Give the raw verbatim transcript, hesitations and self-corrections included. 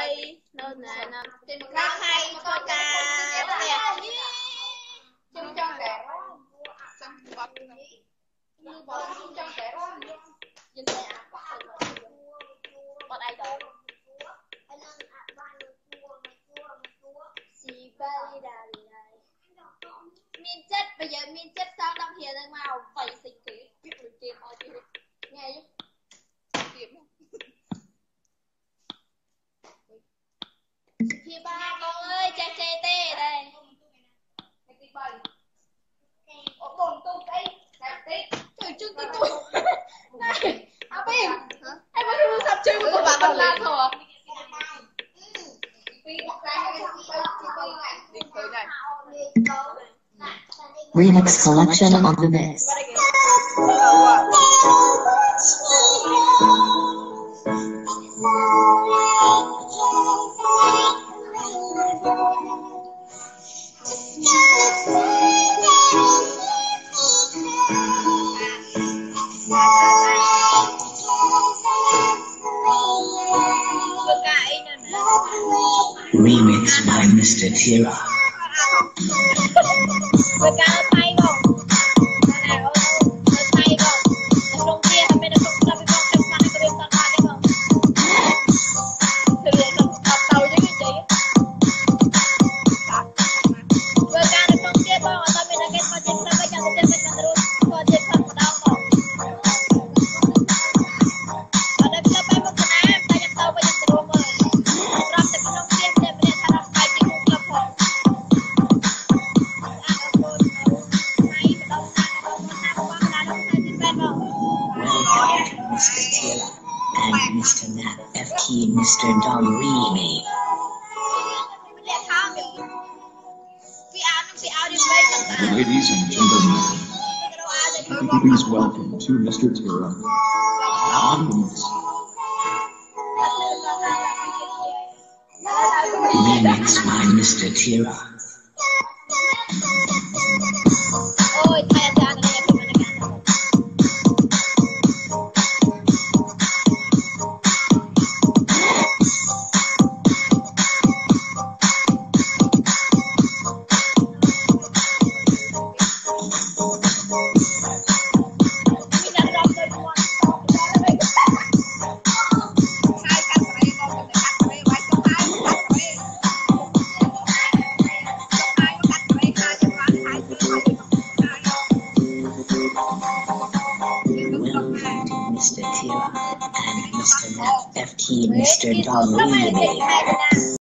bay nên là năm nó hay có ca chung cho kẻ như bọn chung cho kẻ nhưng mà bọn ai đó xì bay đà này miên chết bây giờ miên chết sao năm hiền đang màu vậy xịt kỹ biết được tiền thôi chứ nghe chứ kiếm kia ba con ơi cha chê tê đây ổ bồn tu cây đại tí trời chứ tôi tôi này à Bin em có thu sắp chơi một bạn bạn lan thôi Remix selection on the mix. Remix by Mister Tira. Với cá tay không? Nào ơi, tay không? Nó không kia thì mình không làm cái con trong cái đêm tan tan không? Thì liền tập tàu với cái gì? Với cá nó không kia bang atau mình cái con trên cái yang trên mình terus con trên con đau không? Ada kita bay một cái em tay yang tahu banyak terus mah. Rap thì không kia thì mình harap tay di muka không? Mister Tira and Mister Nat F Key Mister Don Remix. Ladies and gentlemen, please welcome to Mister Tira on the mix. Remix by Mister Tira. Ôi, thay anh ra này em mình đang ăn. Welcome to Mister Tira and Mister Nat F Key Mister Don Remix.